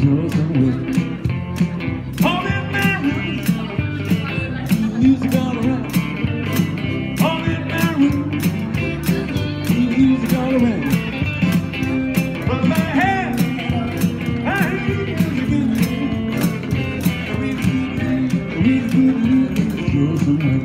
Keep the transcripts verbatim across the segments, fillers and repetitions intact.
just away. All in Maryland, music all around. All in Maryland, music all around. But my head, I hear music in there. We good music just away.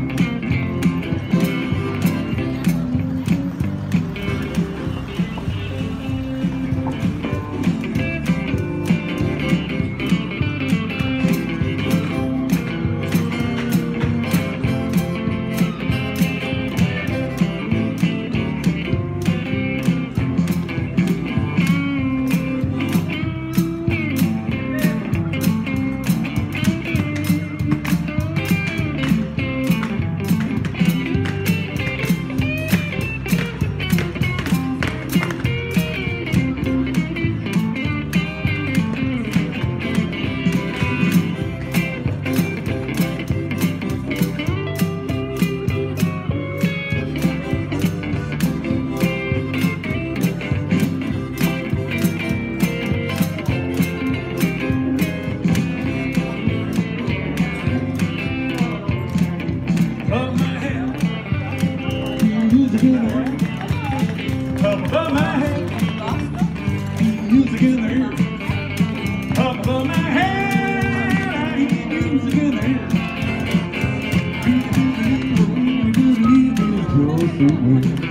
Up above my head, music in the air. Up above my head, I hear music in the air.